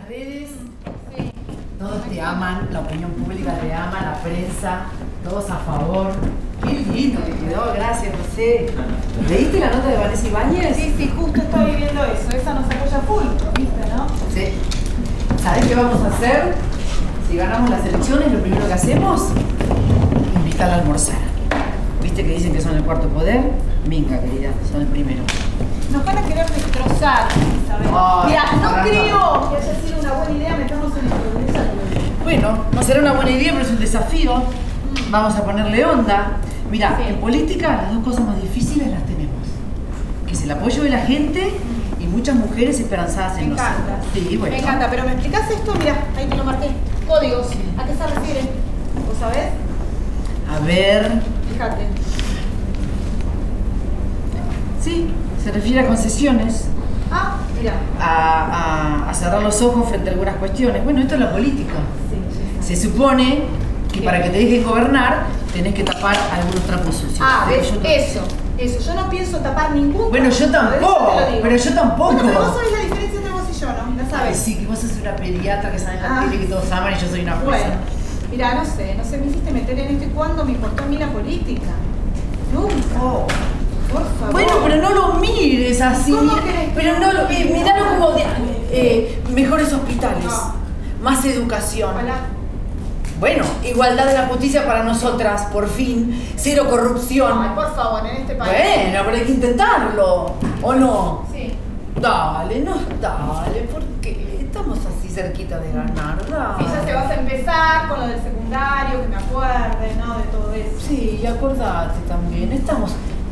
las redes. Sí. Todos te aman, la opinión pública te ama, la prensa, todos a favor. Qué lindo que quedó, gracias José. ¿Leíste la nota de Vanessa Ibáñez? Sí, justo estoy viendo eso. Esa nos apoya full, ¿viste, no? Sí. ¿Sabés qué vamos a hacer? Si ganamos las elecciones, lo primero que hacemos, invitar a almorzar. ¿Viste que dicen que son el cuarto poder? Minga, querida, son el primero. Nos van a querer destrozar, Isabel. Mira, no creo que haya sido una buena idea meternos en la pobreza. Bueno, no será una buena idea, pero es un desafío. Vamos a ponerle onda. Mira, en política las dos cosas más difíciles las tenemos. Que es el apoyo de la gente y muchas mujeres esperanzadas en nosotros. Me encanta. Sí, bueno. Me encanta, pero ¿me explicás esto? Mira, ahí te lo marqué. Códigos. ¿A qué se refiere? ¿Vos sabés? A ver. Fíjate. Sí, se refiere a concesiones. Ah, mira. A cerrar los ojos frente a algunas cuestiones. Bueno, esto es la política. Sí. Se supone que para que te dejen gobernar tenés que tapar algunos trapos sucios. Ah, ¿ves? Eso. Yo no pienso tapar ningún. Bueno, yo tampoco. Pero yo tampoco. Bueno, pero vos sabés la diferencia entre vos y yo, ¿no? La sabes. Ay, sí, que vos sos una pediatra que sabe la tele que todos aman y yo soy una jueza. Bueno, mira, no sé, me hiciste meter en esto y cuándo me importó a mí la política. Nunca. Oh. Por favor. Bueno, pero no lo mires así. ¿Cómo querés? Pero no lo miralo como mejores hospitales, más educación. Ojalá. Bueno, igualdad de la justicia para nosotras, por fin, cero corrupción. Ay, por favor, en este país. Bueno, pero hay que intentarlo, ¿o no? Sí. Dale, ¿por qué? Estamos así cerquita de ganar, dale. Sí, ya se vas a empezar con lo del secundario, que me acuerde, ¿no? De todo eso. Sí, y acordate también, estamos...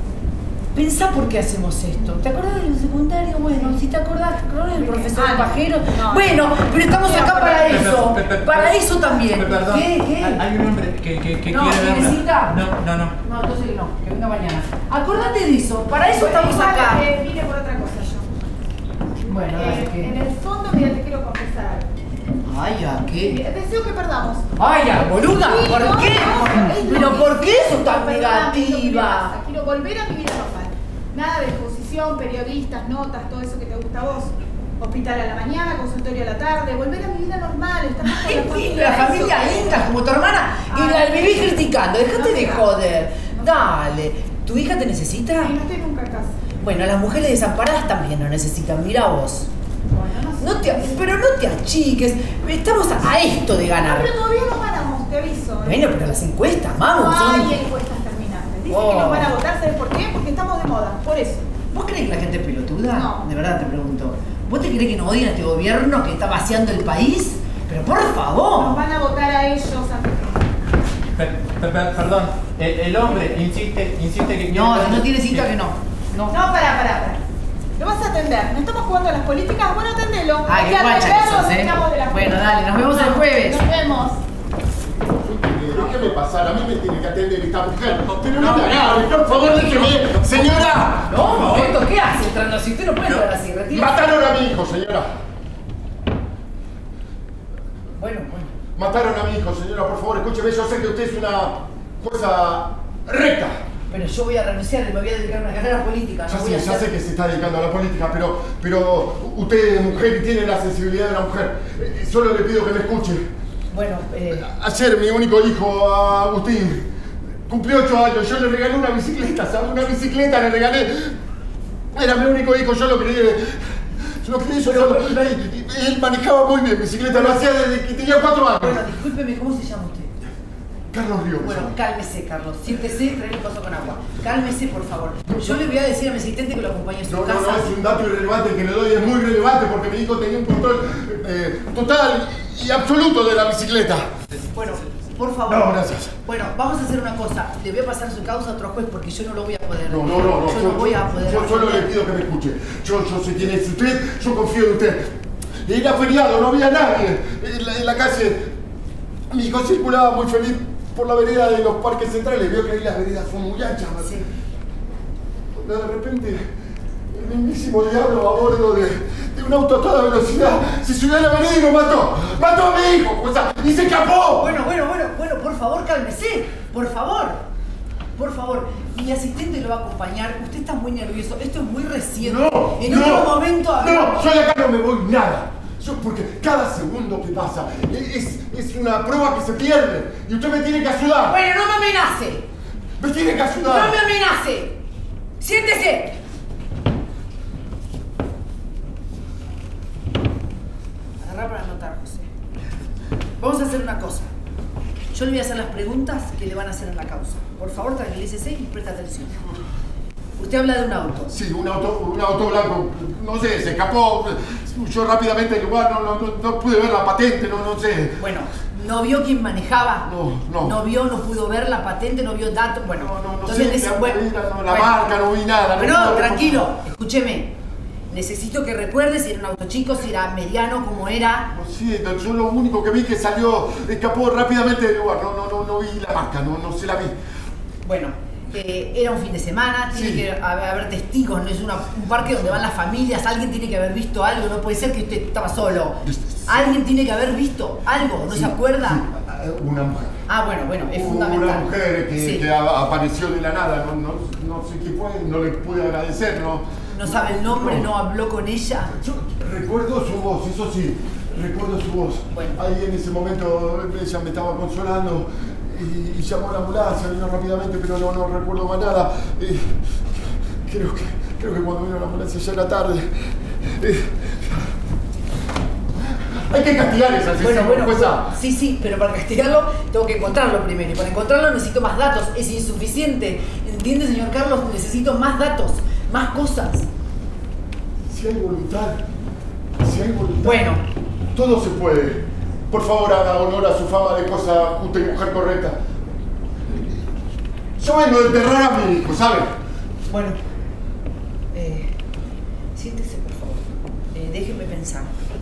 Pensá por qué hacemos esto. ¿Te acordás del secundario? Bueno, si te acordás del profesor Pajero. No. Bueno, pero estamos acá para eso. Para eso también. Perdón. ¿Qué? Hay un hombre que quiere No, verla. ¿necesita? No. No, entonces no, que venga mañana. Acordate de eso, para eso estamos acá. Vine por otra cosa yo. Bueno, dale, ¿qué? En el fondo, mira, te quiero confesar algo. Ay, ¿a qué? Deseo que perdamos. Ay, ya, boluda, Sí, ¿por no, qué? no, Pero ¿por qué sos tan Perdóname, negativa? Quiero volver a mi vida normal. Nada de exposición, periodistas, notas, todo eso que te gusta a vos. Hospital a la mañana, consultorio a la tarde, volver a mi vida normal, estar más con la familia. La familia Inca, como tu hermana, y la vivís criticando, déjate de joder. Dale, ¿tu hija te necesita? Sí, no estoy nunca en casa. Bueno, las mujeres desamparadas también lo necesitan, mira vos. Bueno, no sé. Pero no te achiques, estamos a esto de No, ganar. pero todavía no ganamos, te aviso. Bueno, pero las encuestas, vamos. No son- hay encuestas terminantes. Dicen que nos van a votar, ¿sabes por qué? Porque estamos de moda, por eso. ¿Vos crees que la gente es pelotuda? No. De verdad te pregunto. ¿Vos te crees que no odian a este gobierno que está vaciando el país? Pero por favor. Nos van a votar a ellos antes que... Perdón, el hombre insiste que... No, si no tiene cita que no. No. No, pará. Lo vas a atender. No estamos jugando a las políticas, bueno, atendelo. Ay, qué Hay que guacha que atenderlo, sos, ¿eh? terminamos de la Bueno, política. dale, nos vemos el jueves. Nos vemos. Déjeme pasar, a mí me tiene que atender esta mujer. Pero no me agarre, por favor, déjeme. Señora. No, un momento, ¿qué hace? Entrando así, usted no puede entrar así, retira. Mataron a mi hijo, señora. Bueno. Mataron a mi hijo, señora, por favor, escúcheme. Yo sé que usted es una jueza recta. Pero yo voy a renunciar y me voy a dedicar a una carrera política. No voy a Ya hacer... sé que se está dedicando a la política, pero usted es mujer y tiene la sensibilidad de una mujer. Solo le pido que me escuche. Bueno, Ayer mi único hijo, Agustín, cumplió 8 años. Yo le regalé una bicicleta, ¿sabe? Una bicicleta le regalé. Era mi único hijo, yo lo crié. Él manejaba muy bien bicicleta, lo hacía desde que tenía 4 años. bueno, discúlpeme, ¿cómo se llama usted? Carlos Ríos. Bueno, cálmese, Carlos. Siéntese, trae un vaso con agua. Cálmese, por favor. Yo le voy a decir a mi asistente que lo acompañe a su No, casa. es un dato irrelevante que le doy, es muy relevante porque mi hijo tenía un control total y absoluto de la bicicleta. Bueno, por favor. No, gracias. Bueno, vamos a hacer una cosa. Le voy a pasar su causa a otro juez porque yo no lo voy a poder. No. Yo no voy a poder. Yo solo le pido que me escuche. Yo sé quién es usted, yo confío en usted. Era feriado, no había nadie en la calle. Mi hijo circulaba muy feliz por la vereda de los parques centrales. Veo que ahí las veredas son muy anchas. Sí. Cuando de repente el mismísimo diablo a bordo de un auto a toda velocidad se subió a la vereda y lo mató. ¡Mató a mi hijo! Y se escapó. Bueno, por favor, cálmese. Por favor. Mi asistente lo va a acompañar. Usted está muy nervioso. Esto es muy reciente. En otro momento... No, yo de acá no me voy nada. Porque cada segundo que pasa es una prueba que se pierde. Y usted me tiene que ayudar. Bueno, no me amenace. Me tiene que ayudar. No me amenace. Siéntese. Agarrá para anotar, José. Vamos a hacer una cosa. Yo le voy a hacer las preguntas que le van a hacer en la causa. Por favor, tranquilícese y preste atención. Usted habla de un auto. Sí, un auto blanco. No sé, se escapó. Huyó rápidamente del lugar. No pude ver la patente, no sé. Bueno, ¿no vio quién manejaba? No. ¿No vio, no pudo ver la patente, no vio datos? Bueno, no sé, la marca, no vi nada. Pero tranquilo, escúcheme. Necesito que recuerde si era un auto chico, si era mediano, cómo era. No sé, yo lo único que vi que escapó rápidamente del lugar. No vi la marca, no se la vi. Bueno, era un fin de semana, tiene que haber testigos, no es un parque donde van las familias, alguien tiene que haber visto algo, no puede ser que usted estaba solo. Alguien tiene que haber visto algo, ¿no se acuerda? Sí, una mujer. Ah, bueno, es fundamental. Una mujer que apareció de la nada, no sé qué fue, no le pude agradecer, ¿No sabe el nombre? ¿No habló con ella? Yo recuerdo su voz, eso sí, recuerdo su voz. Bueno. Ahí en ese momento ella me estaba consolando y llamó a la ambulancia, vino rápidamente, pero no recuerdo más nada. Creo que cuando vino la ambulancia ya era tarde. Hay que castigar a esa asesina, bueno, sí, pero para castigarlo tengo que encontrarlo primero. Y para encontrarlo necesito más datos. Es insuficiente. ¿Entiende, señor Carlos? Necesito más datos, más cosas. Si hay voluntad. Bueno. Todo se puede. Por favor, haga honor a su fama de cosa justa y mujer correcta. Yo vengo de enterrar a mi hijo, ¿sabe? Bueno. Siéntese, por favor. Déjeme pensar.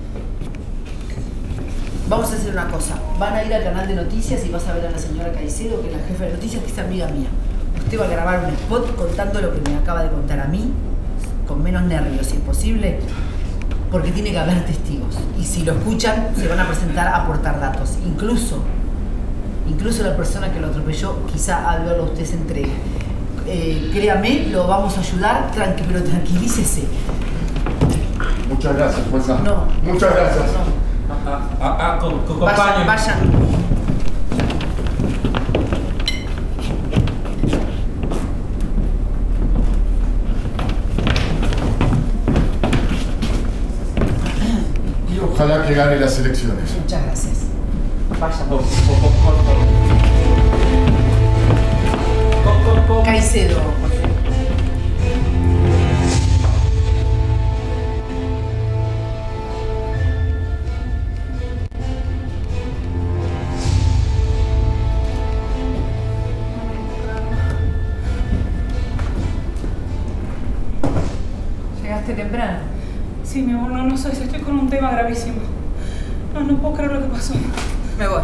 Vamos a hacer una cosa. Van a ir al canal de noticias y vas a ver a la señora Caicedo, que es la jefa de noticias, que es amiga mía. Usted va a grabar un spot contando lo que me acaba de contar a mí, con menos nervios, si es posible, porque tiene que haber testigos. Y si lo escuchan, se van a presentar a aportar datos. Incluso la persona que lo atropelló, quizá al verlo usted se entregue. Créame, lo vamos a ayudar, pero tranquilícese. Muchas gracias, jueza. No. Muchas gracias. No. Compañero. Vayan. Y ojalá que gane las elecciones. Muchas gracias. Vayan. Caicedo. ¿Llegaste temprano? Sí, mi amor, no sé, estoy con un tema gravísimo. No puedo creer lo que pasó. Me voy.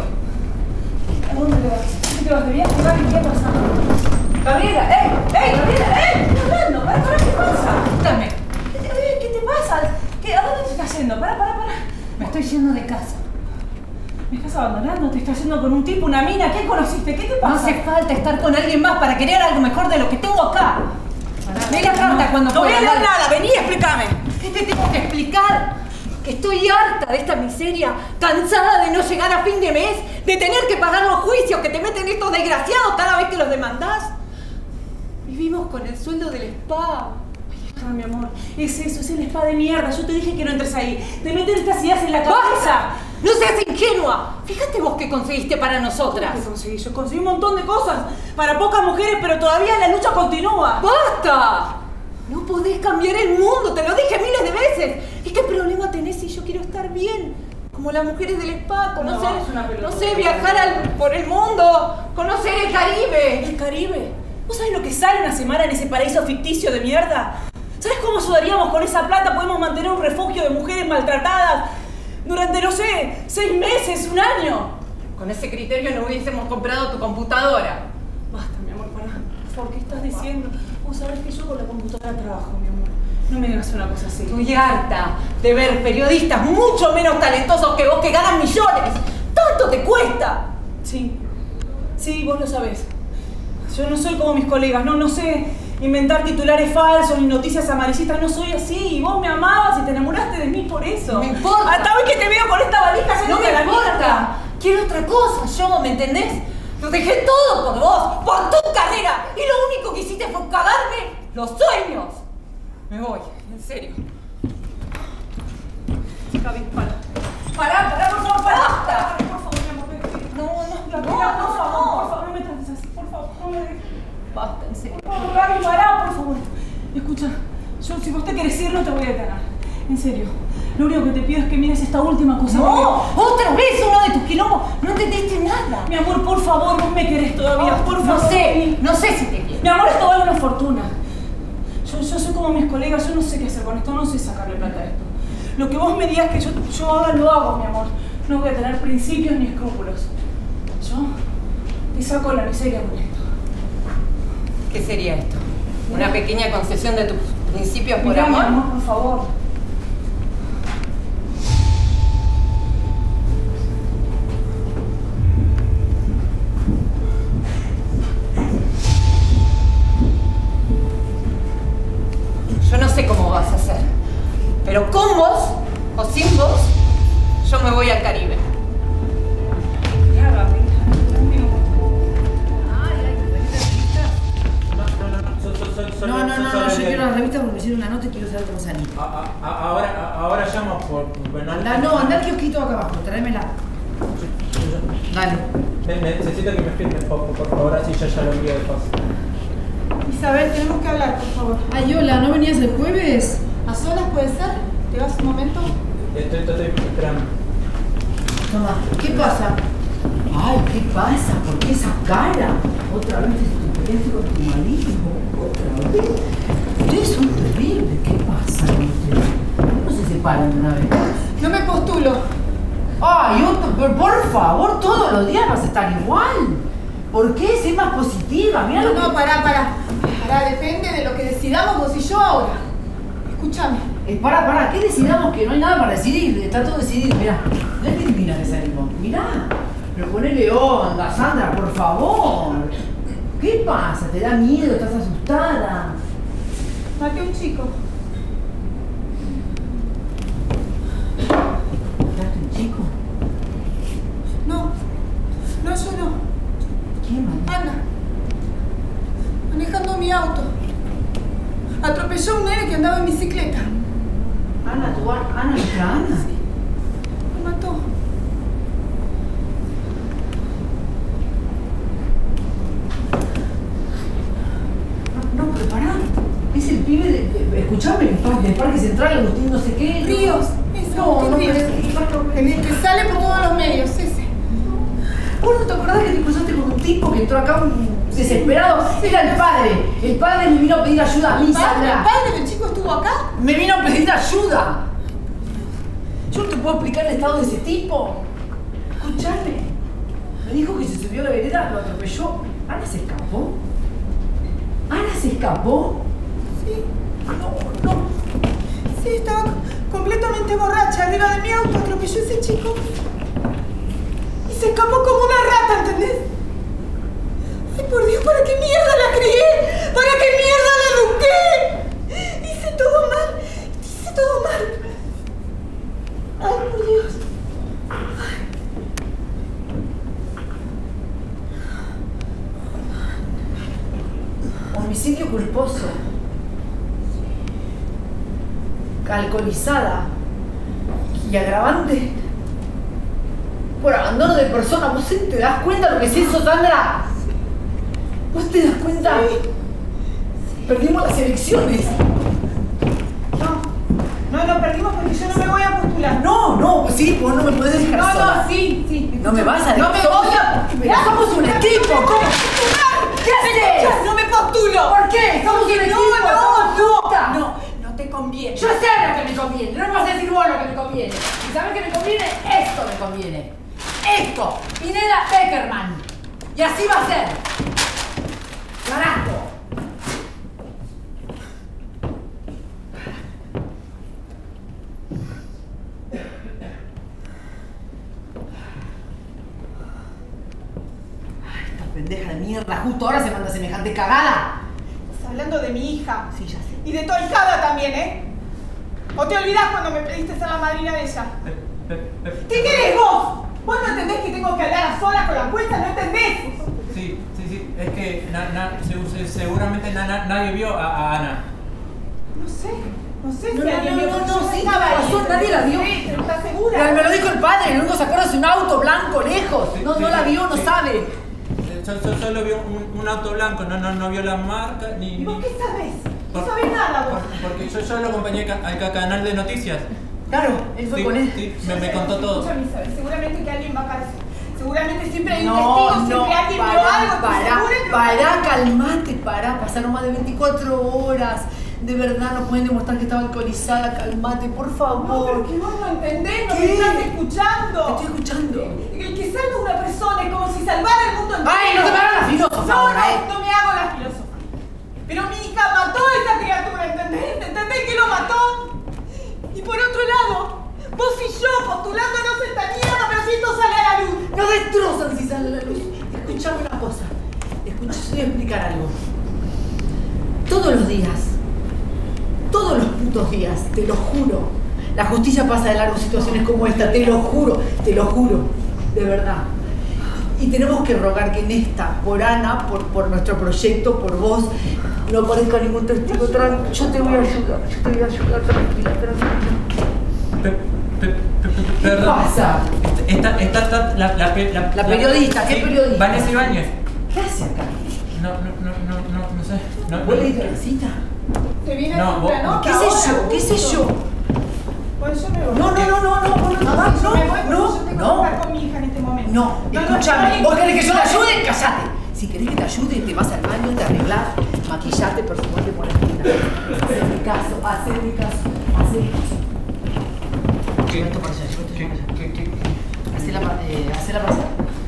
¿A dónde te vas? ¿Qué te vas de viaje? ¿Qué pasa? Gabriela, Gabriela, estoy hablando, para, ¿qué pasa? Dame. ¿Qué te pasa? ¿A dónde te estás yendo? Para. Me estoy yendo de casa. ¿Me estás abandonando? ¿Te estás yendo con un tipo, una mina? ¿Qué conociste? ¿Qué te pasa? No hace falta estar con alguien más para querer algo mejor de lo que tengo acá. Lee la carta cuando No voy a pueda. leer nada, vení, explícame. ¿Qué te tengo que explicar? Que estoy harta de esta miseria, cansada de no llegar a fin de mes, de tener que pagar los juicios que te meten estos desgraciados cada vez que los demandás. Vivimos con el sueldo del spa. Ah, mi amor, es eso, es el spa de mierda. Yo te dije que no entres ahí. Te meten estas ideas en la cabeza. ¡Basta! ¡No seas ingenua! Fíjate vos qué conseguiste para nosotras. ¿Qué conseguí? Yo conseguí un montón de cosas para pocas mujeres, pero todavía la lucha continúa. ¡Basta! No podés cambiar el mundo, te lo dije miles de veces. ¿Y qué problema tenés si yo quiero estar bien? Como las mujeres del spa, conocer, No, es una pelotuda. no sé, viajar por el mundo, conocer el Caribe. ¿El Caribe? ¿Vos sabés lo que sale una semana en ese paraíso ficticio de mierda? ¿Sabés cómo ayudaríamos con esa plata? Podemos mantener un refugio de mujeres maltratadas durante, no sé, 6 meses, 1 año. Con ese criterio no hubiésemos comprado tu computadora. Basta, mi amor, pará. ¿Por qué estás diciendo? Vos sabés que yo con la computadora trabajo, mi amor. No me digas una cosa así. Estoy harta de ver periodistas mucho menos talentosos que vos que ganan millones. ¡Tanto te cuesta! Sí, vos lo sabés. Yo no soy como mis colegas, no sé inventar titulares falsos ni noticias amarillistas. No soy así. Y vos me amabas y te enamoraste de mí por eso. No me importa. Hasta hoy que te veo con esta valija No me importa. Quiero otra cosa, yo, ¿me entendés? Lo dejé todo por vos, por tu carrera. Y lo único que hiciste fue cagarme los sueños. Me voy, en serio. Gaby, para. Pará, por favor, basta. Por favor, mi amor, No, por favor, no me trates así, por favor, no me dejes. Basta, en serio. Por favor, Gaby, pará, por favor. Escucha, yo si vos te querés ir no te voy a detener. En serio. Lo único que te pido es que mires esta última cosa. No, otra vez uno de tus quilombos. No entendiste nada. Mi amor, por favor, vos me querés todavía, por favor. No sé si te quiero. Mi amor, esto vale una fortuna. Yo soy como mis colegas, yo no sé qué hacer con esto, no sé sacarle plata a esto. Lo que vos me digas que yo haga, lo hago, mi amor. No voy a tener principios ni escrúpulos. Yo te saco la miseria con esto. ¿Qué sería esto? ¿Una pequeña concesión de tus principios por Mirá, amor? mi amor, por favor. Yo no sé cómo vas a hacer, pero con vos o sin vos, yo me voy al Caribe. Ya, Gaby, un minuto. No, yo quiero la revista porque me hicieron una nota y quiero saber cómo salí. Ahora llamo por... Anda al kiosquito acá abajo, tráemela. Dale. Necesito que me firmes, por favor, así ya lo envío de paso. Isabel, tenemos que hablar, por favor. Ay, hola, ¿no venías el jueves? ¿A solas puede ser? ¿Te vas un momento? Estoy esperando. Toma, ¿qué pasa? Ay, ¿qué pasa? ¿Por qué esa cara? ¿Otra vez te peleaste con tu marido? ¿Otra vez? Ustedes son terribles, ¿qué pasa con ustedes? ¿Por qué no se separan de una vez? No me postulo. Ay, pero por favor, todos los días vas a estar igual. ¿Por qué? Sé más positiva, mira lo que... No, pará, depende de lo que decidamos vos y yo ahora. Escúchame. Pará, ¿qué decidamos? Que no hay nada para decidir, está todo decidido, mirá. No es mentira que salimos, mirá. Pero ponele onda, Sandra, por favor. ¿Qué pasa? ¿Te da miedo? ¿Estás asustada? Maté a un chico. ¿Mataste un chico? No, yo no. ¿Quién mató? Ana. Manejando mi auto. Atropelló a un nene que andaba en bicicleta. Ana, nuestra Ana. Sí. Lo mató. No, pero pará. Es el pibe de escuchame, del Parque Central, Agustín no sé qué. Ríos. Ese No, Agustín Ríos. pero... En el que sale por todos los medios, ese. ¿Vos no te acordás que te cruzaste con un tipo que entró acá desesperado? Era el padre. El padre me vino a pedir ayuda a mí, ¿El Sandra. padre del chico estuvo acá? Me vino a pedir ayuda. Yo no te puedo explicar el estado de ese tipo. Escuchame. Me dijo que se subió a la vereda, lo atropelló. ¿Ana se escapó? ¿Ana se escapó? Sí. No. Sí, estaba completamente borracha arriba de mi auto, atropelló a ese chico. Y se escapó como una rata, ¿entendés? Ay, por Dios, ¿para qué mierda la crié? ¿Para qué mierda la eduqué? Hice todo mal. Ay, por Dios. Homicidio culposo. Alcoholizada. Y agravante por abandono de persona. ¿Vos te das cuenta lo que es eso, Sandra? ¿Vos te das cuenta? Sí. Perdimos las elecciones. No, perdimos porque yo no me voy a postular. No, pues sí, vos no me podés dejar sola. Sí. No me vas a dejar. No me voy a... Pero somos un equipo. ¿Cómo? ¿Qué haces? No me postulo. ¿Por qué? Somos un equipo. No te conviene. Yo sé lo que me conviene. No me vas a decir vos lo que me conviene. ¿Y sabes qué me conviene? Esto me conviene. Esto. Pineda Beckerman. Y así va a ser. Carajo. Pendeja de mierda, justo ahora se manda semejante cagada. Hablando de mi hija. Sí, ya sé. Y de tu ahijada también, ¿eh? ¿O te olvidás cuando me pediste ser la madrina de ella? ¿Qué querés vos? ¿Vos no entendés que tengo que hablar a solas con la cuenta? ¿No entendés? Sí. Es que seguramente nadie vio a Ana. No sé si No, alguien vio. sí, nadie la vio. Sí, pero ¿estás segura? Pero me lo dijo el padre, el único que se acuerda es un auto blanco lejos. Sí, No sí, la vio, no sí. sabe. Solo vio un auto blanco, no vio la marca ¿Y vos qué sabés? No sabés nada vos. Porque yo lo acompañé al canal de noticias. Claro, él fue Sí, con él. sí, me contó todo. Escúchame, Isabel, seguramente que alguien va a aparecer. Seguramente siempre hay un No, testigo, siempre alguien vio algo. Pará, pasaron más de 24 horas. De verdad no pueden demostrar que estaba alcoholizada, calmate, por No, favor. pero que vos no entendés, no ¿Qué? me estás escuchando. Te estoy escuchando. El que salva a una persona es como si salvara el mundo entero. Ay, no te me hagas la filósofa ahora, No me hago la filósofa. Pero mi hija mató a esa criatura, ¿entendés? ¿Entendés que lo mató? Y por otro lado, vos y yo postulándonos esta mierda, pero si esto sale a la luz. No destrozan si sale la luz. Escuchame una cosa. Escucha, yo te voy a explicar algo. Todos los días, todos los putos días, te lo juro, la justicia pasa de largo situaciones como esta, te lo juro, de verdad. Y tenemos que rogar que en esta, por Ana, por nuestro proyecto, por vos, no aparezca ningún testigo. Yo te voy a ayudar, tranquila. ¿Qué pasa? Está La periodista, ¿qué periodista? Vanessa Ibáñez. ¿Qué hace acá? No sé. ¿Vos leíste la cita? Te viene No, a hacer vos- una nota ¿Qué sé ahora, yo? justo. Bueno, yo me voy. No, si yo me voy, yo tengo que estar con mi hija en este momento. No, escúchame, ¿vos querés que yo te ayude? ¡Cállate! Si querés que te ayude, te vas al baño, te arreglás, maquillate, perfumate por la esquina. Haceme caso. ¿Qué? Esto para allá, ¿Qué? Hacela pasar.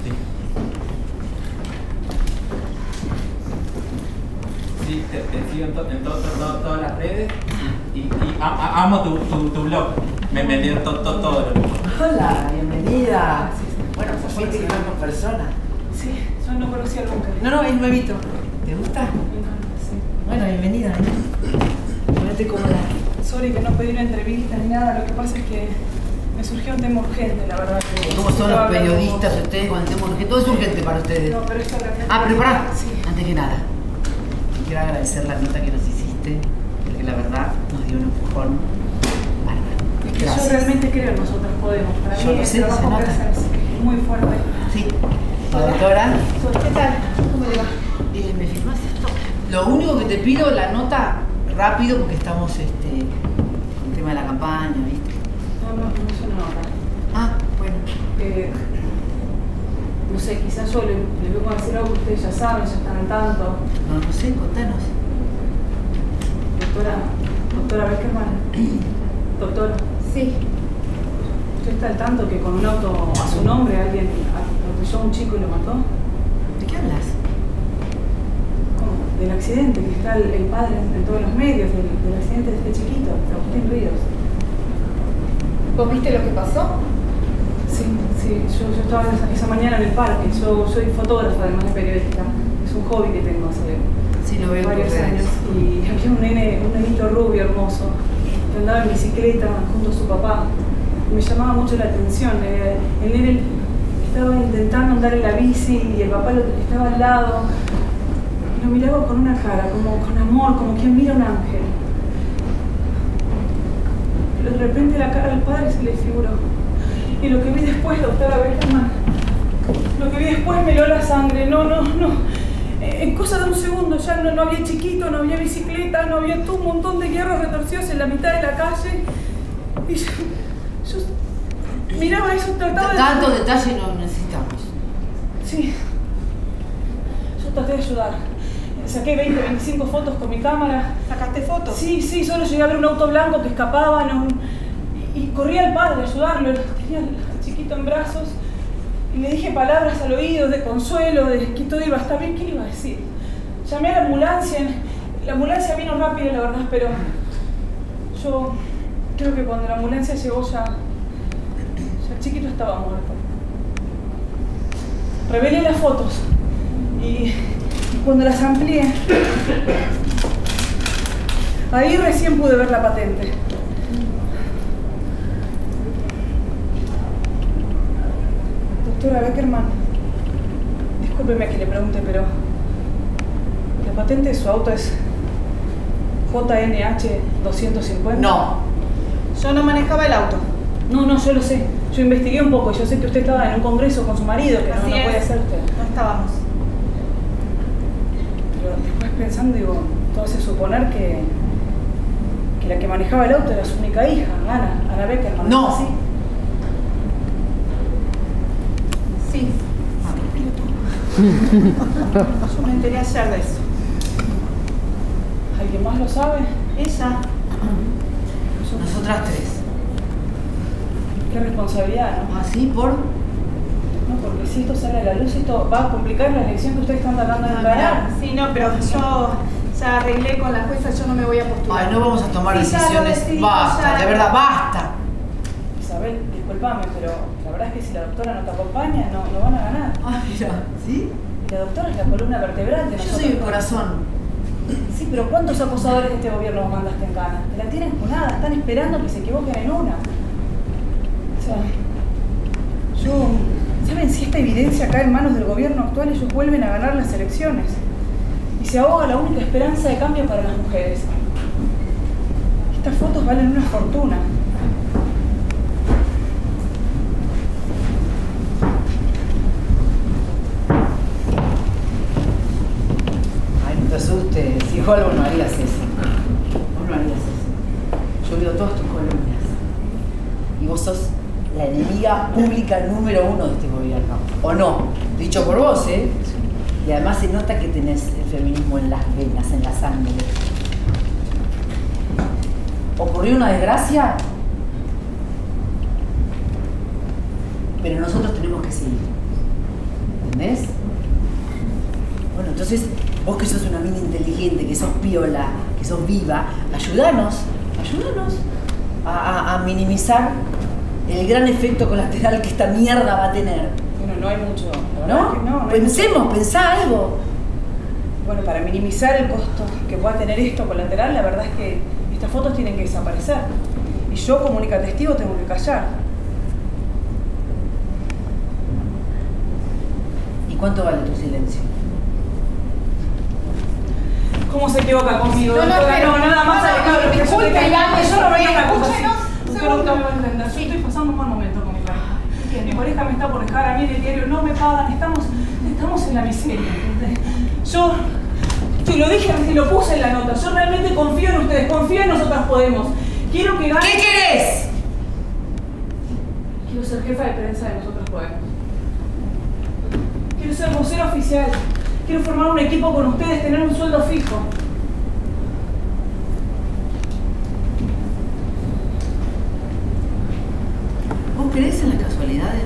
Sí, te sigo en todas las redes y amo tu blog. Me dieron todo lo mismo. Hola, bienvenida. Bueno, pues fuiste que con persona. Sí, yo no conocía nunca. No, es nuevito. ¿Te gusta? Sí. Bueno, bienvenida. Ponete cómoda. Sorry que no pedí una entrevista ni nada, lo que pasa es que me surgió un tema urgente, la verdad. Que ¿Cómo son estaba los hablando periodistas con- ustedes cuando tenemos urgente? Todo es urgente para ustedes. No, pero esto realmente... Pero pará, Sí. antes que nada, quiero agradecer la nota que nos hiciste, porque la verdad nos dio un empujón bárbaro. Es que Gracias. yo realmente creo en nosotros podemos. Para Yo mí lo el sé, trabajo se que nota. haces es muy fuerte. Sí, la doctora, ¿Qué tal? ¿Cómo le va? ¿me firmás esto? Lo único que te pido, la nota rápido, porque estamos con el tema de la campaña, ¿viste? No es una nota. Ah, bueno. No sé, quizás yo les vengo a decir algo que ustedes ya saben, ya están al tanto. No sé, contanos. Doctora Beckerman. Doctora, Sí. ¿usted está al tanto que con un auto a su nombre alguien atropelló a un chico y lo mató? ¿De qué hablas? ¿Cómo? Del accidente, que está el padre en todos los medios, del accidente de este chiquito, de Agustín Ríos. ¿Vos viste lo que pasó? Sí, yo estaba esa mañana en el parque, yo soy fotógrafa además de periodista, es un hobby que tengo hace Sí, lo veo en varios tus redes. años. Y había un nenito rubio hermoso que andaba en bicicleta junto a su papá. Y me llamaba mucho la atención. El nene estaba intentando andar en la bici y el papá estaba al lado. Y lo miraba con una cara, como con amor, como quien mira a un ángel. Pero de repente la cara del padre se le desfiguró. Y lo que vi después, doctora Beckerman, lo que vi después me heló la sangre. No. En cosa de un segundo ya no había chiquito, no había bicicleta, no había un montón de hierros retorcidos en la mitad de la calle. Y yo miraba eso, trataba de... Tanto detalle no necesitamos. Sí. Yo traté de ayudar. Saqué 20, 25 fotos con mi cámara. ¿Sacaste fotos? Sí, solo llegué a ver un auto blanco que escapaba y corría al padre a ayudarlo. Tenía al chiquito en brazos y le dije palabras al oído de consuelo, de que todo iba a estar bien. ¿Qué le iba a decir? Llamé a la ambulancia. La ambulancia vino rápido, la verdad, pero yo creo que cuando la ambulancia llegó ya el chiquito estaba muerto. Revelé las fotos y cuando las amplié Ahí recién pude ver la patente. Doctora Beckerman, discúlpeme que le pregunte, pero ¿la patente de su auto es JNH 250? No. Yo no manejaba el auto. No, yo lo sé. Yo investigué un poco. Yo sé que usted estaba en un congreso con su marido, que no puede ser usted. No estábamos. Pero después pensando, digo, todo hace suponer que la que manejaba el auto era su única hija, Ana Beckerman. No. ¿Así? Sí. Yo me enteré ayer de eso. ¿Alguien más lo sabe? Ella. Nosotras tres. Qué responsabilidad, ¿no? ¿Así por? No, porque si esto sale a la luz, esto va a complicar la elección que ustedes están tratando de encarar. Sí, no, pero yo ya arreglé con la jueza, yo no me voy a postular. Ay, no vamos a tomar Sí, ya lo decisiones. decidí, Basta, ya. de verdad, basta. Isabel, discúlpame, pero la verdad es que si la doctora no te acompaña, no van a ganar. Ah, mira, ¿sí? Y la doctora es la columna vertebral de Yo nosotros. soy el corazón. Sí, pero ¿cuántos acosadores de este gobierno vos mandaste en cana? Te la tienen junada, están esperando que se equivoquen en una. O sea, ¿saben si esta evidencia cae en manos del gobierno actual, ellos vuelven a ganar las elecciones? Y se ahoga la única esperanza de cambio para las mujeres. Estas fotos valen una fortuna. Ay, no te asustes. Si igual vos no harías eso. Vos no harías eso. Yo veo todas tus columnas. Y vos sos la enemiga pública número 1 de este gobierno. ¿O no? Dicho por vos, ¿eh? Y además se nota que tenés el feminismo en las venas, en la sangre. ¿Ocurrió una desgracia? Pero nosotros tenemos que seguir. ¿Entendés? Bueno, entonces, vos que sos una mina inteligente, que sos piola, que sos viva, ayúdanos a minimizar el gran efecto colateral que esta mierda va a tener. Bueno, no hay mucho. La verdad ¿No? es que no hay Pensemos, pensá algo. Bueno, para minimizar el costo que pueda tener esto colateral, la verdad es que estas fotos tienen que desaparecer. Y yo, como única testigo, tengo que callar. ¿Y cuánto vale tu silencio? ¿Cómo se equivoca conmigo? No, doctora? pero- Nada más no, alejado de lo que yo disculpe, te digo. Iván, Yo no veía una cosa así. escúchenos, Doctora, usted me va a entender. Yo estoy pasando un mal momento con mi pareja. Mi pareja me está por dejar a mí en el diario, no me pagan, estamos en la miseria, ¿entendés? Yo lo dije y lo puse en la nota. Yo realmente confío en ustedes, confío en Nosotras Podemos. Quiero que gane. ¿Qué querés? Quiero ser jefa de prensa de Nosotras Podemos. Quiero ser vocera oficial. Quiero formar un equipo con ustedes, tener un sueldo fijo. ¿Vos creés en las casualidades?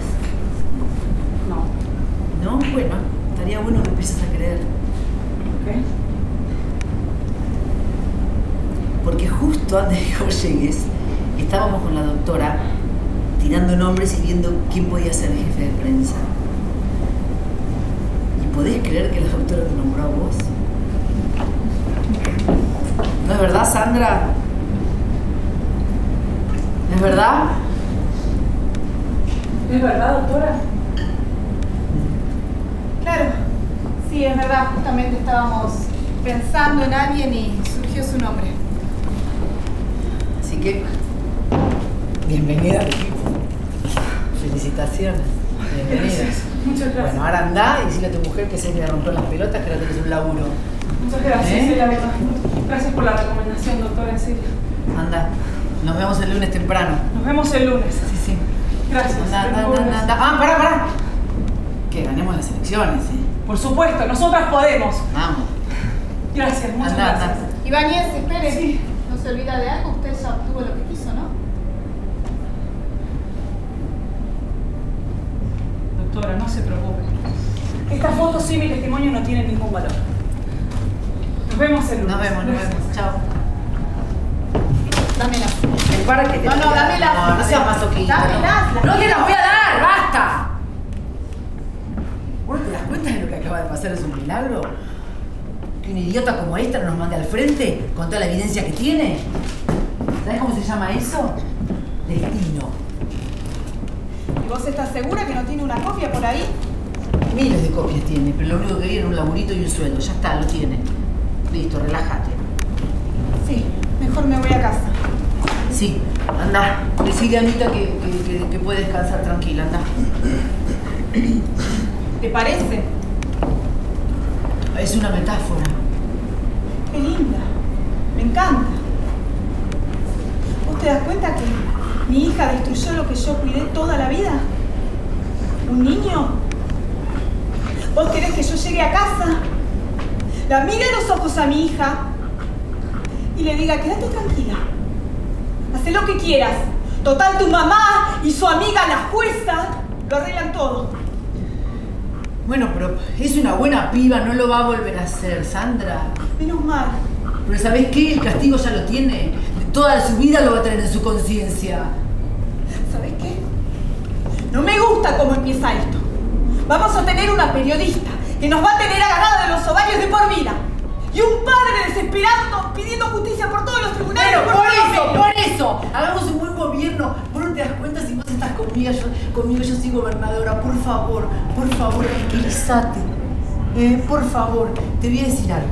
No. ¿No? Bueno, estaría bueno que empieces a creer. ¿Ok? Porque justo antes de que vos llegues, estábamos con la doctora tirando nombres y viendo quién podía ser el jefe de prensa. ¿Y podés creer que la doctora te nombró a vos? ¿No es verdad, Sandra? ¿No es verdad? ¿Es verdad, doctora? Claro. Sí, es verdad. Justamente estábamos pensando en alguien y surgió su nombre. Así que, bienvenida al equipo. Felicitaciones. Bienvenida. Gracias. Muchas gracias. Bueno, ahora andá y decirle a tu mujer que se le rompió las pelotas, que ahora tenés un laburo. Muchas gracias, ¿Eh? la verdad. Gracias por la recomendación, doctora, en serio. Anda. Nos vemos el lunes temprano. Nos vemos el lunes. Sí, sí. Gracias. Anda. Ah, pará. Que ganemos las elecciones, ¿eh? Por supuesto, Nosotras Podemos. Vamos. Gracias, muchas Anda. gracias. Ibáñez, espere. Sí. No se olvida de algo, usted ya obtuvo lo que quiso, ¿no? Doctora, no se preocupe. Esta foto sin mi testimonio no tiene ningún valor. Nos vemos el lunes. Nos vemos. Chao. Dámela. Para que te No, dámelas. No seas masoquista. Dámelas. No te las voy a dar, basta. ¿Vos te das cuenta de lo que acaba de pasar? ¿Es un milagro? que un idiota como esta no nos mande al frente con toda la evidencia que tiene? ¿Sabes cómo se llama eso? Destino. ¿Y vos estás segura que no tiene una copia por ahí? Miles de copias tiene, pero lo único que quería era un laburito y un sueldo. Ya está, lo tiene. Listo, relájate. Sí, mejor me voy a casa. Sí, anda. Decile a Anita que puede descansar tranquila, anda. ¿Te parece? Es una metáfora. Qué linda. Me encanta. ¿Vos te das cuenta que mi hija destruyó lo que yo cuidé toda la vida? ¿Un niño? ¿Vos querés que yo llegue a casa, la mire a los ojos a mi hija y le diga, quédate tranquila, haz lo que quieras? Total, tu mamá y su amiga, la jueza, lo arreglan todo. Bueno, pero es una buena piba, no lo va a volver a hacer, Sandra. Menos mal. Pero ¿sabés qué? El castigo ya lo tiene. Toda su vida lo va a tener en su conciencia. ¿Sabés qué? No me gusta cómo empieza esto. Vamos a tener una periodista que nos va a tener agarrada de los ovarios de por vida. Y un padre desesperado pidiendo justicia por todos los tribunales. Pero por eso, hagamos un buen gobierno. Vos no te das cuenta si vos estás conmigo, yo soy gobernadora. Por favor, tranquilízate. Por favor, te voy a decir algo.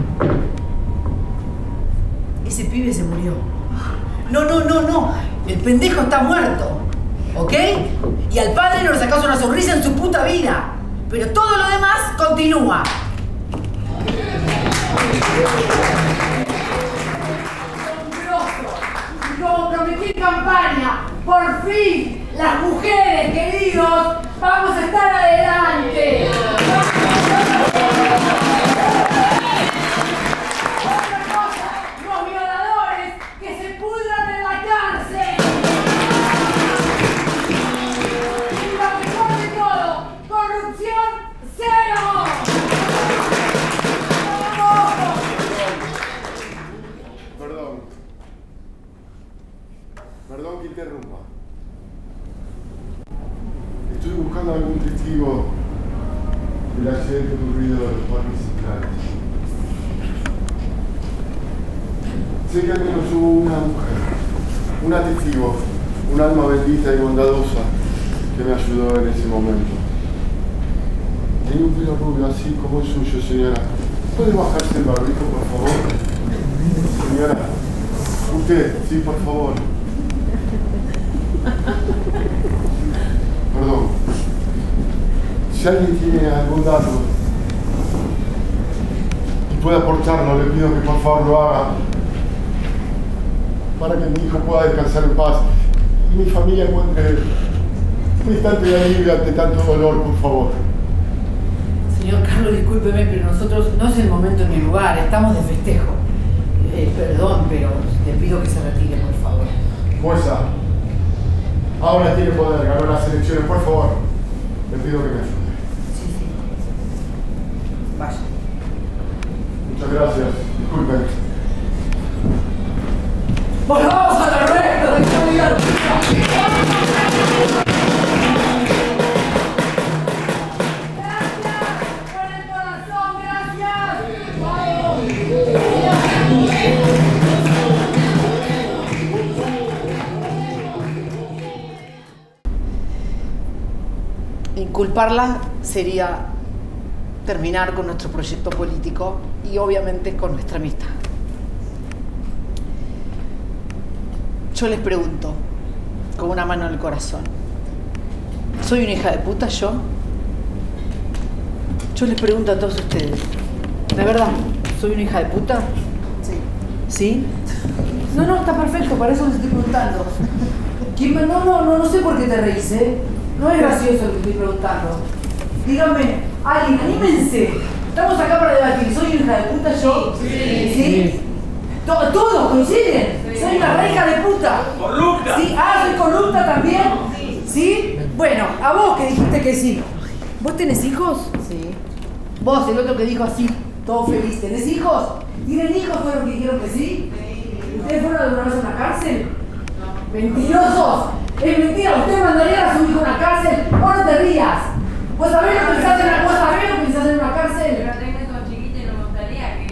Ese pibe se murió. No. El pendejo está muerto. ¿Ok? Y al padre no le sacás una sonrisa en su puta vida. Pero todo lo demás continúa. Como prometí en campaña, por fin, las mujeres, queridos, vamos a estar adelante. Otra cosa, los violadores que se pudran en la cárcel. Y lo mejor de todo, corrupción cero. Perdón que interrumpa. Estoy buscando algún testigo del accidente ocurrido en los parques centrales. Sé que al menos hubo una mujer, una testigo, un alma bendita y bondadosa que me ayudó en ese momento. Tenía un pelo rubio así como el suyo, señora. ¿Puede bajarse el barbijo, por favor? Señora, usted, sí, por favor. Perdón. Si alguien tiene algún dato y puede aportarlo, le pido que por favor lo haga para que mi hijo pueda descansar en paz y mi familia encuentre un instante de alivio ante tanto dolor, por favor. Señor Carlos, discúlpeme, pero nosotros no es el momento ni el lugar, estamos de festejo. Perdón, pero le pido que se retire, por favor. Jueza, ahora tiene poder, ganó las elecciones, por favor. Le pido que me ayude. Sí. Vaya. Muchas gracias. Disculpen. ¡Volvamos a la recta! Inculparla sería terminar con nuestro proyecto político y obviamente con nuestra amistad. Yo les pregunto, con una mano en el corazón, ¿soy una hija de puta yo? Yo les pregunto a todos ustedes, ¿de verdad, soy una hija de puta? Sí. ¿Sí? No, está perfecto, para eso les estoy preguntando. No sé por qué te reís, ¿eh? No es gracioso lo que estoy preguntando. Díganme, alguien, anímense. Estamos acá para debatir. ¿Soy una hija de puta yo? Sí. ¿Todos coinciden? Sí. Soy una hija de puta. ¡Corrupta! ¿Sí? ¿Soy corrupta también? ¿Sí? Bueno, a vos que dijiste que sí. ¿Vos tenés hijos? Sí. Vos, el otro que dijo así, todo feliz. ¿Tenés hijos? ¿Tienen hijos? ¿Fueron que dijeron que sí? ¿Ustedes fueron alguna vez a una cárcel? No. ¡Mentirosos! Es mentira, ¿usted mandaría a su hijo a una cárcel? ¡O no te rías! ¿Vos sabés lo que pensás en una cárcel? Pero tengo con chiquita y no me gustaría que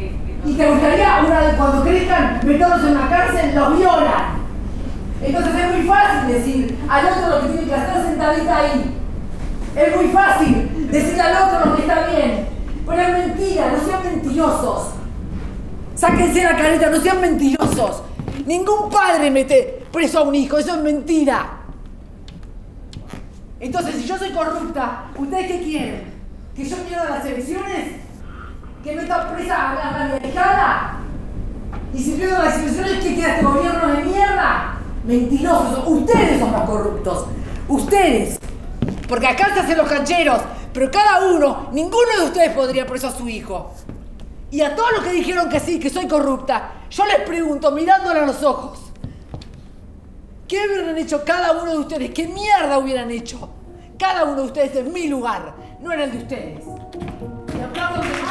te gustaría, una vez cuando crezcan, meterlos en una cárcel, los violan. Entonces es muy fácil decir al otro lo que tiene que hacer sentadita ahí. Es muy fácil decir al otro lo que está bien. Pero es mentira, no sean mentirosos. Sáquense la careta, no sean mentirosos. Ningún padre mete preso a un hijo, eso es mentira. Entonces, si yo soy corrupta, ¿ustedes qué quieren? ¿Que yo pierda las elecciones? ¿Que meta presa a mi ahijada? Y si pierdo las elecciones, ¿qué queda este gobierno de mierda? Mentirosos, ustedes son los corruptos. Ustedes. Porque acá se hacen los cancheros, pero cada uno, ninguno de ustedes podría preso a su hijo. Y a todos los que dijeron que sí, que soy corrupta, yo les pregunto, mirándole a los ojos, ¿qué hubieran hecho cada uno de ustedes? ¿Qué mierda hubieran hecho? Cada uno de ustedes en mi lugar, no en el de ustedes. Y aplaudan de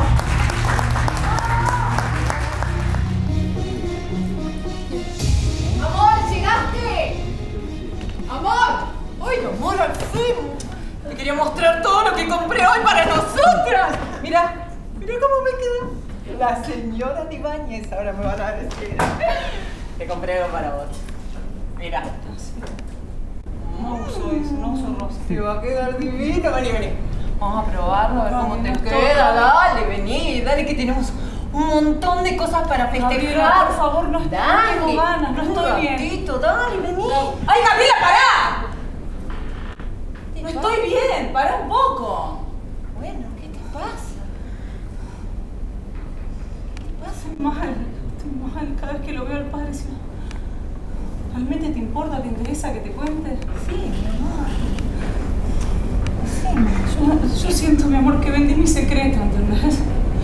¡Amor, llegaste! ¡Amor! ¡Ay, amor, al fin! Te quería mostrar todo lo que compré hoy para nosotras. Mira cómo me quedó. La señora Ibáñez ahora me van a decir. Te compré algo para vos. Mira. No uso rosa. Te va a quedar divino. Vení. Vamos a probarlo, a ver cómo te queda. Dale, vení. Dale que tenemos un montón de cosas para festejar. Gabriela, por favor, no tengo ganas, no estoy bien. Ratito, dale, vení. ¡Ay, Gabriela, pará! No estoy bien, pará un poco. Bueno, ¿qué te pasa? Estoy mal cada vez que lo veo al padre. Si no... ¿Realmente te importa, te interesa que te cuente? Sí, mi amor. Yo siento, mi amor, que vendí mi secreto, ¿entendés?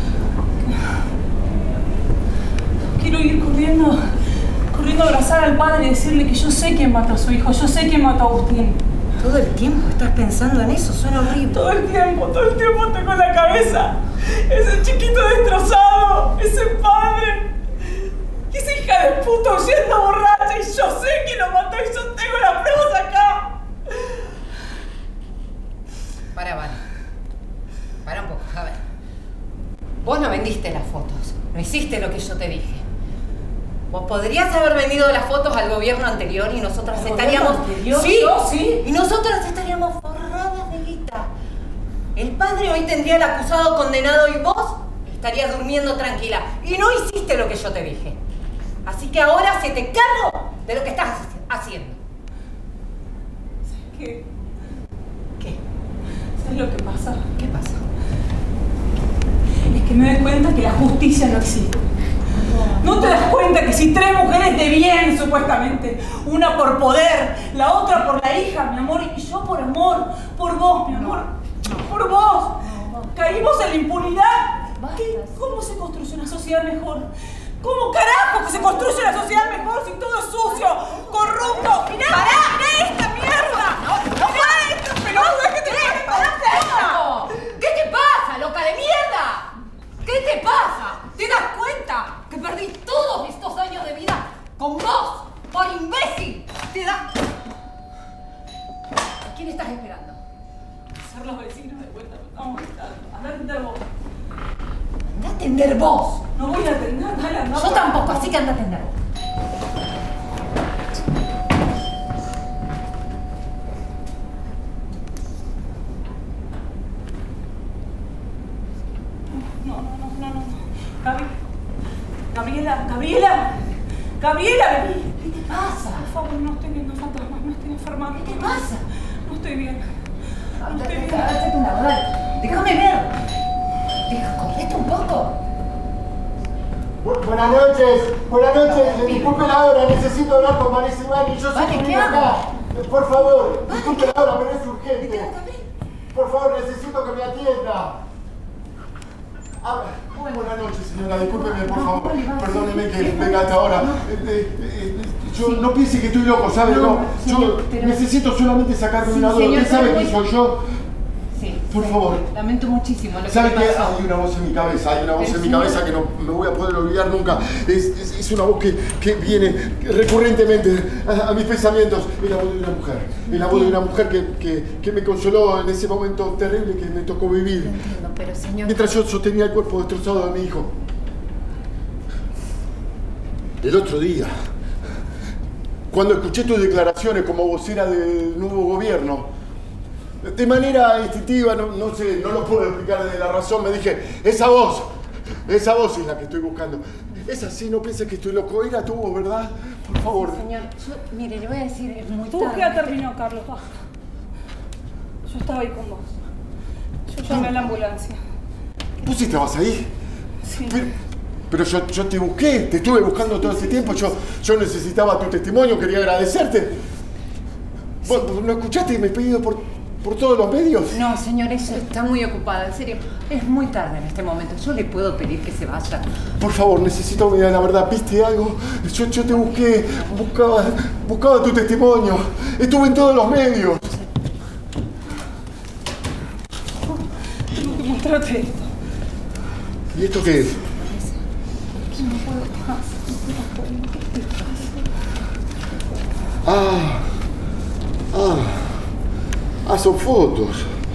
Quiero ir corriendo a abrazar al padre y decirle que yo sé quién mató a su hijo, yo sé quién mató a Agustín. Todo el tiempo estás pensando en eso, suena horrible. Todo el tiempo tengo en la cabeza ese chiquito destrozado, ese padre, y esa hija de puta huyendo borracha, y yo sé que lo mató y yo tengo las pruebas acá. Para un poco, a ver. Vos no vendiste las fotos, no hiciste lo que yo te dije. Vos podrías haber vendido las fotos al gobierno anterior y nosotras estaríamos... Sí, yo sí. Y nosotras estaríamos forradas de guita. El padre hoy tendría al acusado condenado y vos estarías durmiendo tranquila. Y no hiciste lo que yo te dije. Así que ahora se te cargo de lo que estás haciendo. ¿Qué? ¿Qué? ¿Sabes lo que pasa? ¿Qué pasa? Es que me doy cuenta que la justicia no existe. ¿No te das cuenta que si tres mujeres de bien, supuestamente, una por poder, la otra por la hija, mi amor, y yo por amor, por vos, mi amor, por vos, caímos en la impunidad? ¿Cómo se construye una sociedad mejor? ¿Cómo carajo que se construye una sociedad mejor si todo es sucio, corrupto? ¡Mirá! ¡Mirá esta mierda! ¡Mirá esto, peludo! ¿Qué te pasa? ¿Qué te pasa, loca de mierda? ¿Qué te pasa? ¿Te das cuenta que perdí todos estos años de vida con vos, por imbécil? ¿Te das? ¿A quién estás esperando? Ser los vecinos de vuelta. Vamos a atender vos. Anda a atender vos. No voy a atender, dale, anda. Yo tampoco, así que anda a atender vos. Gabriela, vení. ¿Qué te pasa? Por favor, no estoy viendo fantasmas, no estoy enferma. ¿Qué te pasa? No estoy bien. No estoy bien. Hazte un lado, dale. Déjame ver. Correte un poco. Buenas noches. Disculpe la hora, necesito hablar con Vanessa Ibáñez. Yo soy Vale, ¿qué acá. hago? Por favor, disculpe la hora, pero es ¿Qué urgente. hago, Gabriel? Por favor, necesito que me atienda. Buenas noches, señora. Discúlpeme, por favor. Perdóneme que venga hasta ahora. Yo no piense que estoy loco, ¿sabe? No. Yo necesito solamente sacarme una duda. ¿Usted sabe quién soy yo? Sí. Por favor. Lamento muchísimo lo que ¿Sabe me qué? pasó. Hay una voz en mi cabeza, que no me voy a poder olvidar nunca. Es una voz que viene recurrentemente a mis pensamientos. Es la voz de una mujer. Es la voz de una mujer que me consoló en ese momento terrible que me tocó vivir. Lo entiendo, pero señor... Mientras yo sostenía el cuerpo destrozado de mi hijo. El otro día, cuando escuché tus declaraciones como vocera del nuevo gobierno, de manera instintiva, no sé, no lo puedo explicar desde la razón, me dije, esa voz es la que estoy buscando. Es así, no pienses que estoy loco, era tu voz, ¿verdad? Por favor. Señor, mire, le voy a decir, es muy Tu tarde. búsqueda terminó, Carlos, basta. Yo estaba ahí con vos. Yo llamé a la ambulancia. ¿Vos estabas ahí? Sí. Pero yo te busqué, te estuve buscando todo ese tiempo, yo necesitaba tu testimonio, quería agradecerte. ¿Vos no escuchaste que me he pedido por todos los medios? No, señor, ella está muy ocupada, en serio. Es muy tarde en este momento. Yo le puedo pedir que se vaya. Por favor, necesito ver la verdad. ¿Viste algo? Yo te busqué, buscaba tu testimonio. Estuve en todos los medios. Tengo que mostrarte esto. ¿Y esto qué es? No puedo más. Son fotos.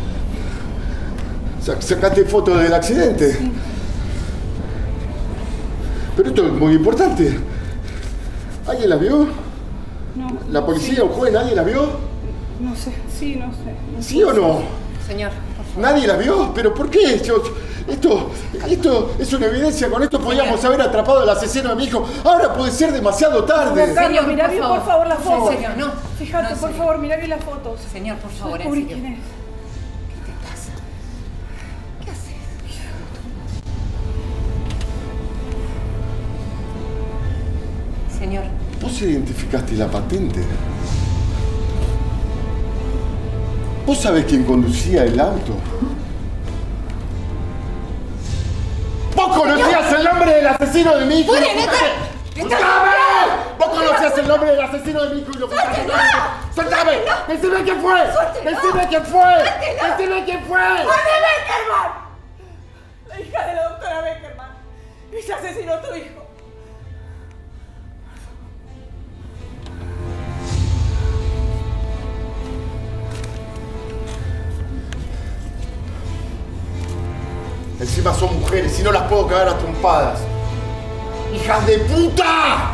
¿Sacaste fotos del accidente? Sí. Pero esto es muy importante. ¿Alguien la vio? No. ¿La policía, un juez, nadie la vio? No sé, sí, no sé. ¿Sí o no? Señor, por favor. ¿Nadie la vio? ¿Pero por qué? Esto es una evidencia. Con esto podíamos haber atrapado al asesino de mi hijo. Ahora puede ser demasiado tarde. Carlos, mirá bien, por favor, las No, fotos. señor, no. Fíjate, No, por señor. favor, mirá bien las fotos. Señor, por favor, en Descubrí serio. quién es. ¿Qué te pasa? ¿Qué haces? Señor, ¿Vos identificaste la patente? ¿Vos sabés quién conducía el auto? ¿Vos conocías el nombre del asesino de mi hijo? ¡Pure, neta! ¡Soltame! ¿Vos conocías el nombre del asesino de mi hijo y lo contaste? ¡Soltame! ¡Decime quién fue! ¡Decime quién fue! ¡Decime quién fue! Beckerman! La hija de la doctora Beckerman. Ella asesinó a tu hijo. Encima son mujeres y no las puedo cagar a trompadas. ¡Hijas de puta!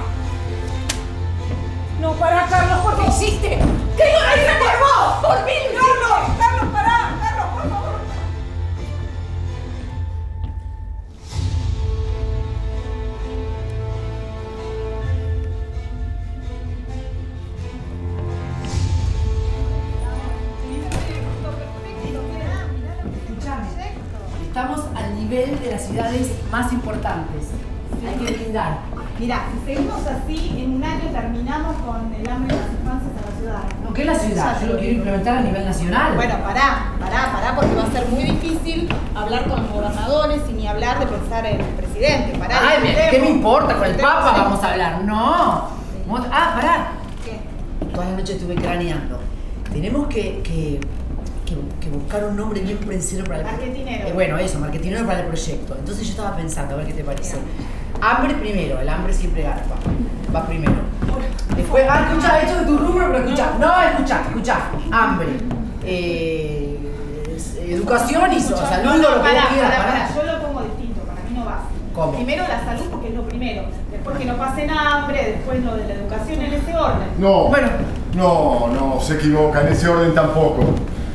No, pará, Carlos, ¿por qué hiciste? ¿Qué lo hice por vos? ¡Por mí! ¡Carlos! ¡Carlos, pará! ¡Carlos, por favor! Estamos al nivel de las ciudades más importantes. Hay que brindar. Mira, si seguimos así, en un año terminamos con el hambre de las infancias en la ciudad. No, ¿qué es la ciudad? Yo lo quiero implementar a nivel nacional. Bueno, pará, porque va a ser muy difícil hablar con los gobernadores y ni hablar de pensar en el presidente. Pará. Ay, ¿qué me importa? Con el Papa vamos a hablar. No. Pará. ¿Qué? Toda la noche estuve craneando. Tenemos que buscar un nombre bien preciso para el Marketinero. bueno, eso, marketinero para el proyecto. Entonces yo estaba pensando, a ver qué te parece. Hambre primero, el hambre siempre garpa. Va primero. Después, escucha, hecho de tu rubro, pero escucha. Hambre. Educación y salud, lo que vos quieras. Pará, yo lo pongo distinto, para mí no va así. ¿Cómo? Primero la salud porque es lo primero, después que no pasen hambre, después lo de la educación en ese orden. No. Bueno. No, se equivoca. En ese orden tampoco.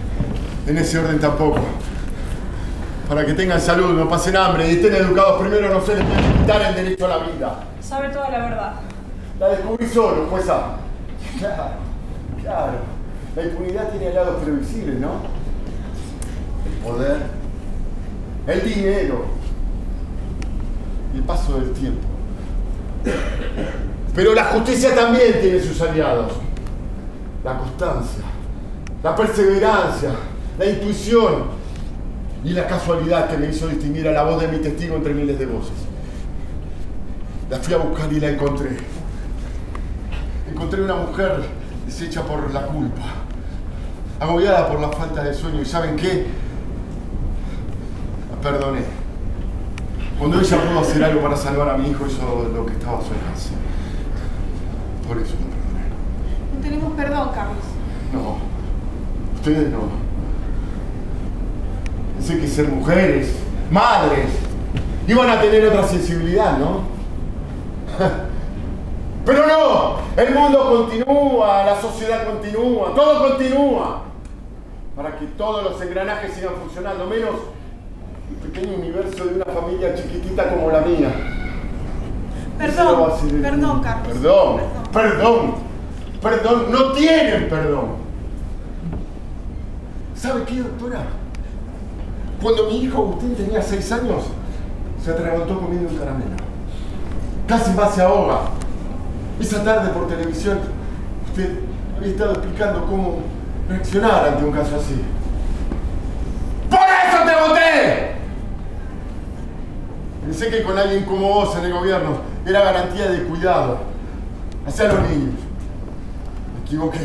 Para que tengan salud, no pasen hambre y estén educados primero, no se les puede quitar el derecho a la vida. Sabe toda la verdad. La descubrí solo, jueza. Claro. La impunidad tiene lados previsibles, ¿no? El poder, el dinero y el paso del tiempo. Pero la justicia también tiene sus aliados. La constancia, la perseverancia, la intuición y la casualidad que me hizo distinguir a la voz de mi testigo entre miles de voces. La fui a buscar y la encontré. Encontré una mujer deshecha por la culpa, agobiada por la falta de sueño. ¿Y saben qué? La perdoné. Cuando ella pudo hacer algo para salvar a mi hijo, hizo lo que estaba a su alcance. Por eso la perdoné. No tenemos perdón, Carlos. No, ustedes no. Pensé que ser mujeres, madres, iban a tener otra sensibilidad, ¿no? Pero no, el mundo continúa, la sociedad continúa, todo continúa. Para que todos los engranajes sigan funcionando, menos el pequeño universo de una familia chiquitita como la mía. Perdón, Carlos. Perdón, no tienen perdón. ¿Sabe qué, doctora? Cuando mi hijo Agustín tenía 6 años, se atragantó comiendo un caramelo. Casi más se ahoga. Esa tarde por televisión, usted había estado explicando cómo reaccionar ante un caso así. ¡Por eso te voté! Pensé que con alguien como vos en el gobierno era garantía de cuidado hacia los niños. Me equivoqué.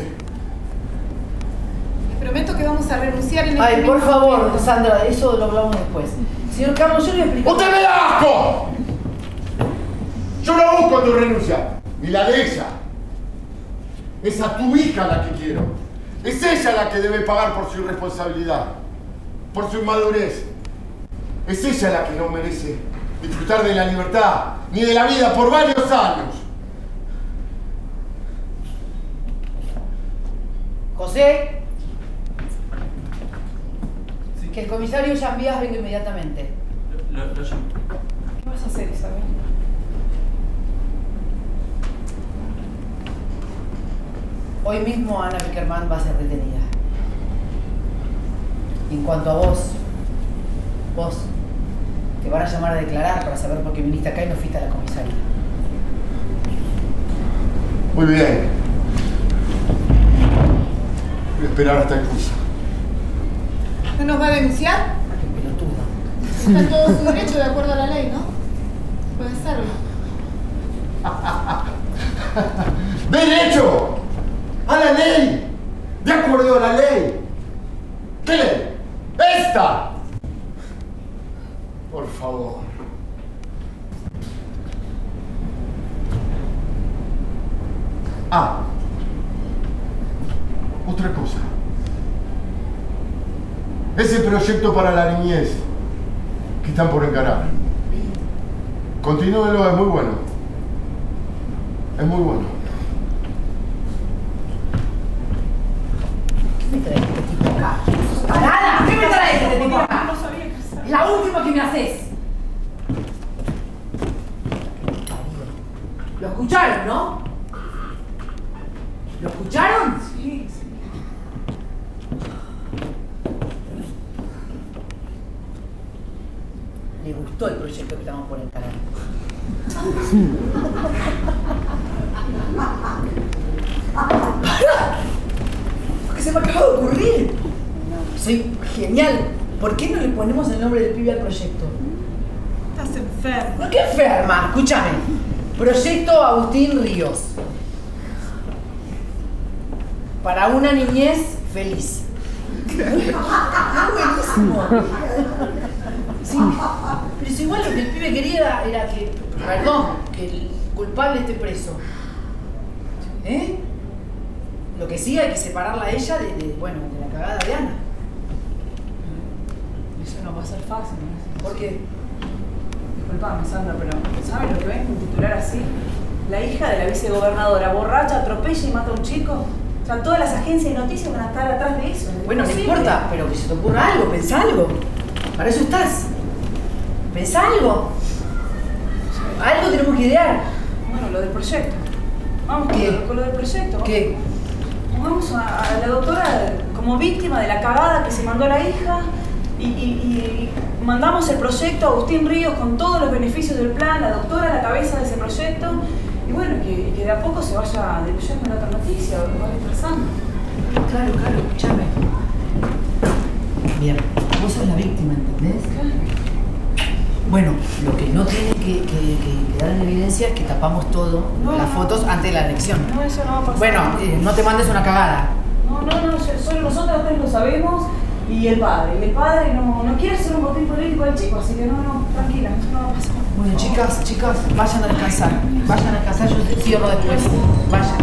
Les prometo que vamos a renunciar en Ay, este por mismo favor, momento. Sandra, eso lo hablamos después. Señor Carlos, yo le voy a explicar. ¡Usted me da asco! Yo no busco tu renuncia, ni la de ella. Es a tu hija la que quiero. Es ella la que debe pagar por su irresponsabilidad, por su inmadurez. Es ella la que no merece disfrutar de la libertad, ni de la vida por varios años. José, que el comisario Jean-Vías venga inmediatamente. Lo llamo. ¿Qué vas a hacer, Isabel? Hoy mismo Ana Bickerman va a ser detenida. Y en cuanto a vos, te van a llamar a declarar para saber por qué viniste acá y no fuiste a la comisaría. Muy bien. Voy a esperar hasta el curso. ¿No nos va a denunciar? Qué pelotuda. Está en todo su derecho de acuerdo a la ley, ¿no? Puede serlo. ¡Derecho! ¡A la ley! ¡De acuerdo a la ley! ¿Qué ley? ¡Esta! Por favor. Ah. Otra cosa. Ese proyecto para la niñez que están por encarar. Continúenlo, es muy bueno. Es muy bueno. ¿Qué me traes este tipo acá? ¡Parada! ¿Qué me traes este tipo acá? No sabía que Es la última que me haces. ¿Lo escucharon, no? ¿Lo escucharon? Sí, sí. Le gustó el proyecto que estamos por encarar. Lo que se me acaba de ocurrir. Soy genial. ¿Por qué no le ponemos el nombre del pibe al proyecto? Estás enfermo. ¿Por qué enferma? Escúchame. Proyecto Agustín Ríos. Para una niñez feliz. Buenísimo. Sí, pero es igual lo que el pibe quería era que, perdón, que el culpable esté preso. ¿Eh? Lo que sí hay que separarla a ella de la cagada de Ana. Eso no va a ser fácil, ¿no? ¿Por qué? Disculpame, Sandra, pero ¿sabes lo que ven un titular así? La hija de la vicegobernadora borracha atropella y mata a un chico. O sea, todas las agencias de noticias van a estar atrás de eso. Bueno, no Imposible. importa, pero que se te ocurra algo, pensá algo. Para eso estás. Pensá algo. Algo tenemos que idear. Bueno, lo del proyecto. Vamos ¿Qué? con lo del proyecto. ¿Qué? Pongamos a la doctora como víctima de la cagada que se mandó a la hija y mandamos el proyecto a Agustín Ríos con todos los beneficios del plan, la doctora a la cabeza de ese proyecto y bueno, que de a poco se vaya diluyendo la otra noticia, lo va dispersando. Claro, escúchame. Bien, vos sos la víctima, ¿entendés? Bueno, lo que no tiene que quedar en evidencia es que tapamos todo, las fotos antes de la elección. No, eso no va a pasar. Bueno, no te mandes una cagada. No, solo nosotros tres lo sabemos y el padre. Y el padre no quiere hacer un botín político del chico, así que no, tranquila, eso no va a pasar. Bueno, chicas, vayan a descansar. Vayan a descansar, yo te cierro después. Vayan.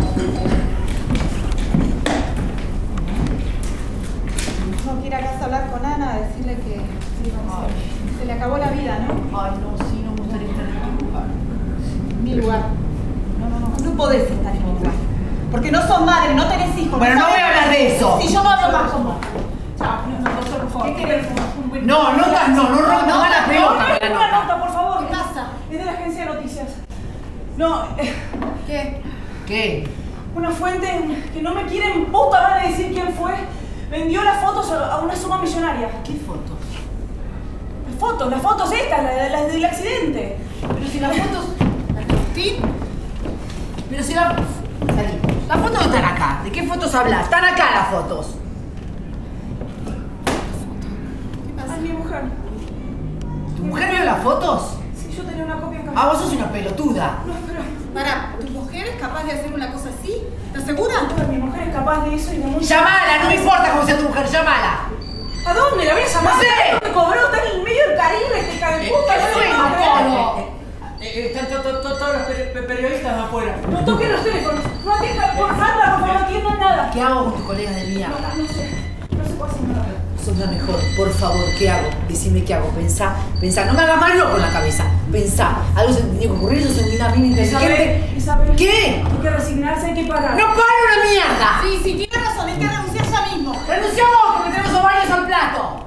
Tengo que ir a casa a hablar con Ana, a decirle que sí, se le acabó la vida, ¿no? Ay, no, sí, no me gustaría estar en tu lugar. Mi lugar. No podés Porque no sos madre, no tenés hijos. Bueno, no voy a hablar de eso. Si yo no hablo más con vos. Chao, doctor, por favor. ¿Qué querés? No hagas la pelota con la Una nota. nota, por favor. ¿Qué pasa? Es de la agencia de noticias. No, ¿Qué? ¿Qué? una fuente que no me quiere en puta madre decir quién fue, vendió las fotos a una suma millonaria. ¿Qué fotos? Las fotos estas, las del accidente. Pero si las fotos... ¿Sí? Pero si la... Salí. Las fotos no están acá. ¿De qué fotos hablas? Están acá las fotos. ¿Qué pasa? Ay, mi mujer. ¿Tu mujer vio las fotos? Sí, yo tenía una copia acá. Ah, vos sos una pelotuda. No, pero... Pará, ¿tu mujer es capaz de hacer una cosa así? ¿Estás segura? Mi mujer es capaz de eso y de mucho. Llamala, no me importa cómo sea tu mujer, llamala. ¿A dónde la voy a llamar? No sé. Me cobró, está en el medio del Caribe, este cara de puta. ¿qué no fue, lo puedo creer. Matolo? Están todos los periodistas afuera. No toquen los teléfonos. No atiendan, por favor, no atiendan nada. ¿Qué hago con tus colegas de No, mierda? no sé. No se puede hacer nada. Sos la mejor, por favor, ¿qué hago? Decime qué hago, pensá, no me hagas más loco en la cabeza, pensá, algo se te tiene que ocurrir, yo soy una mina inteligente. Isabel. ¿Qué? Hay que resignarse, hay que parar. ¡No paro una mierda! Sí, sí, tienes razón, hay que renunciar ya mismo. ¡Renunciamos porque tenemos ovarios al plato!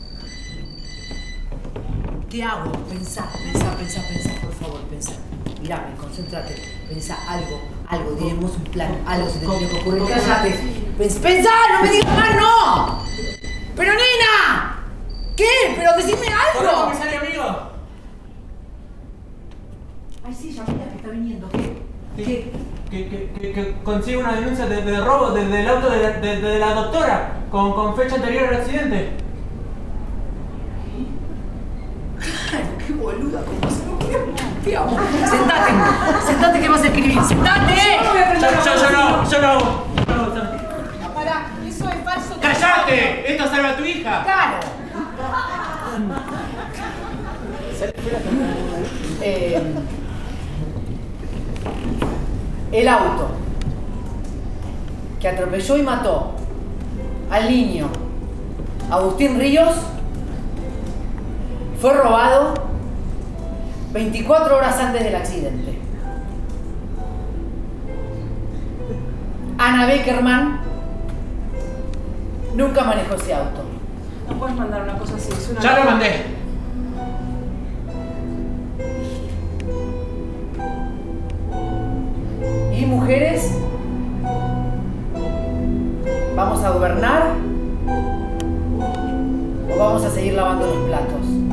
¿Qué hago? Pensá, por favor, pensá. Mirame, concéntrate, pensá algo, tenemos un plan, algo se te tiene que ocurrir, cállate. Pensá, no me digas más, no. ¡Pero nena! ¿Qué? ¡Pero decime algo! comisario amigo! Ay, sí, ya mira que está viniendo, ¿qué? Que consigue una denuncia de robo del auto de la doctora con fecha anterior al accidente. ¡Qué boluda! ¿Cómo se me ocurrió? Te amo. Sentate que vas a escribir. ¡Sentate! Yo no. Pará, eso es falso. ¡Cállate! ¡Esto salva a tu hija! ¡Claro! El auto que atropelló y mató al niño Agustín Ríos fue robado 24 horas antes del accidente. Ana Beckerman nunca manejó ese auto. No puedes mandar una cosa así. Es una Ya lo mandé. Y mujeres, ¿vamos a gobernar o vamos a seguir lavando los platos?